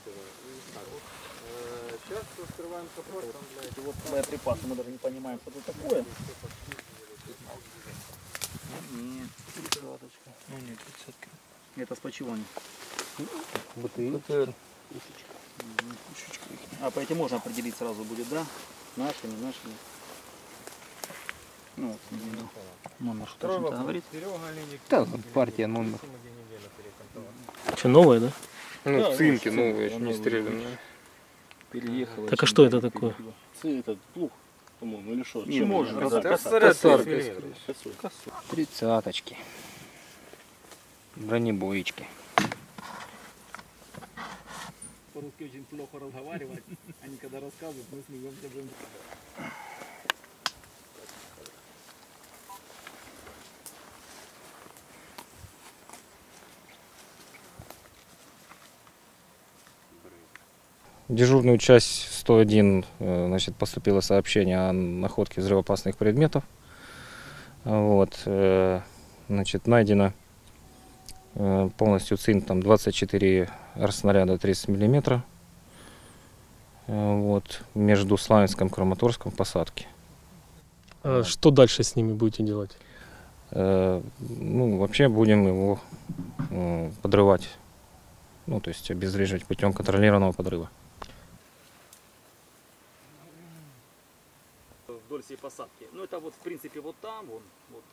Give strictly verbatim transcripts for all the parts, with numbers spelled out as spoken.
Сейчас открываем капот. Вот боеприпасы, мы даже не понимаем, что это такое. Нет, тридцаточка. Ну нет, тридцатка. Это с почего они? БТР. А по этим можно определить сразу будет, да? Наши, не наши. Ну, вот, номер что точно говорит. Да, партия номер. Что, новое, да? Ну, Да, цинки ну, новые, еще не новые, стрелянные. Переехала. Так а что это такое? Это плуг, по-моему, или что? Не, можно. Тридцаточки. Бронебоечки. По-русски очень плохо разговаривать. Они когда рассказывают, мы смеемся. В дежурную часть сто один, значит, поступило сообщение о находке взрывоопасных предметов. Вот, значит, найдено полностью цинк, там двадцать четыре снаряда тридцать миллиметров. Вот, между Славянском и Краматорском посадки. А что дальше с ними будете делать? Ну, вообще будем его подрывать, ну, то есть обезвреживать путем контролированного подрыва. Вдоль всей посадки. Ну это вот в принципе вот там, вон, вот.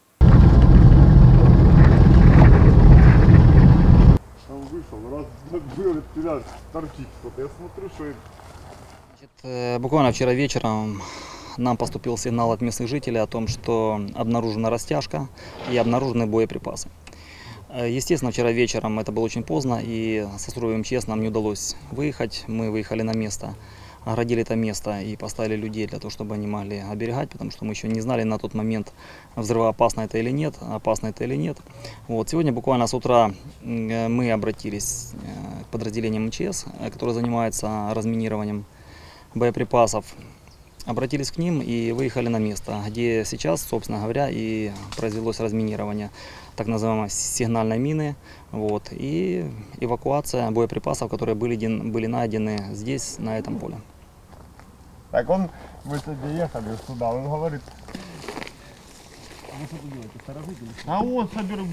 Он вышел, раз был, тебя торчит что-то. Я смотрю, что это. Значит, буквально вчера вечером нам поступил сигнал от местных жителей о том, что обнаружена растяжка и обнаружены боеприпасы. Естественно, вчера вечером это было очень поздно, и со службой МЧС нам не удалось выехать. Мы выехали на место, оградили это место и поставили людей для того, чтобы они могли оберегать, потому что мы еще не знали на тот момент, взрывоопасно это или нет, опасно это или нет. Вот. Сегодня буквально с утра мы обратились к подразделениям МЧС, которые занимаются разминированием боеприпасов. Обратились к ним и выехали на место, где сейчас, собственно говоря, и произвелось разминирование так называемой сигнальной мины, вот, и эвакуация боеприпасов, которые были, были найдены здесь, на этом поле. Так он, мы сегодня ехали сюда, он говорит. А вы что тут делаете? Сторожите? А он соберет.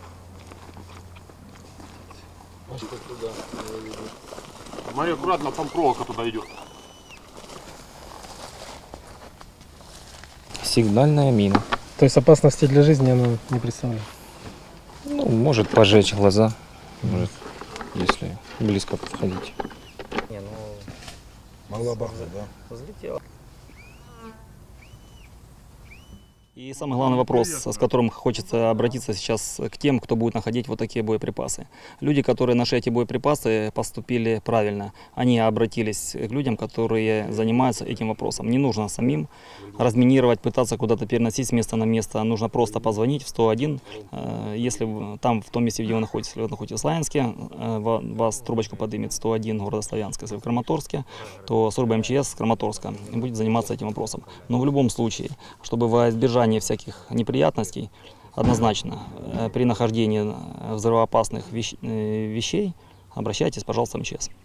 Смотри, аккуратно, там проволока туда идет. Сигнальная мина. То есть опасности для жизни она не представляет? Ну, может пожечь глаза, может, если близко подходить. Не, ну, Могла бахнуть, да? взлетела. И самый главный вопрос, с которым хочется обратиться сейчас к тем, кто будет находить вот такие боеприпасы. Люди, которые нашли эти боеприпасы, поступили правильно. Они обратились к людям, которые занимаются этим вопросом. Не нужно самим разминировать, пытаться куда-то переносить с места на место. Нужно просто позвонить в сто один. Если там, в том месте, где вы находитесь, если вы находитесь в Славянске, вас трубочку поднимет сто один города Славянска. Если в Краматорске, то служба МЧС Краматорска будет заниматься этим вопросом. Но в любом случае, чтобы во избежание всяких неприятностей, однозначно при нахождении взрывоопасных вещ... вещей обращайтесь, пожалуйста, в МЧС.